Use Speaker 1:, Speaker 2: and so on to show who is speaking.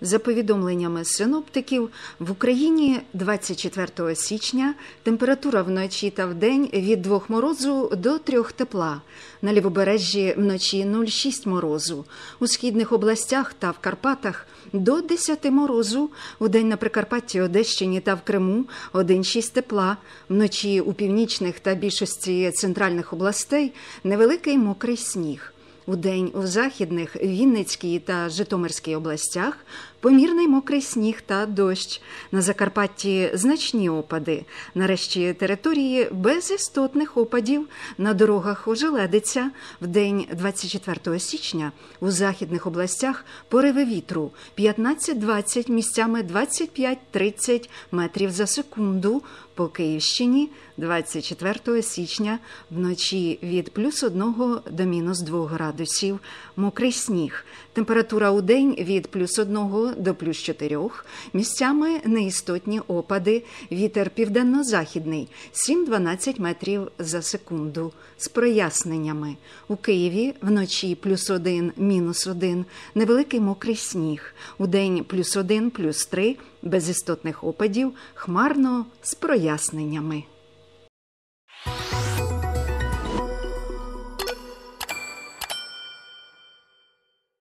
Speaker 1: За повідомленнями синоптиків, в Україні 24 січня температура вночі та вдень від 2 морозу до 3 тепла. На лівобережжі вночі 0,6 морозу. У східних областях та в Карпатах до 10 морозу. Удень на Прикарпатті, Одещині та в Криму 1,6 тепла. Вночі у північних та більшості центральних областей невеликий мокрий сніг. Удень у західних, Вінницькій та Житомирській областях помірний мокрий сніг та дощ. На Закарпатті значні опади. На решті території без істотних опадів. На дорогах ожеледиця. Вдень 24 січня у західних областях пориви вітру 15-20, місцями 25-30 метрів за секунду. По Київщині 24 січня вночі від +1 до -2 градусів. Мокрий сніг. Температура удень від +1 до +4. Місцями неістотні опади. Вітер південно-західний 7-12 метрів за секунду. З проясненнями. У Києві вночі +1, -1. Невеликий мокрий сніг. Удень +1, +3. Без істотних опадів. Хмарно з проясненнями.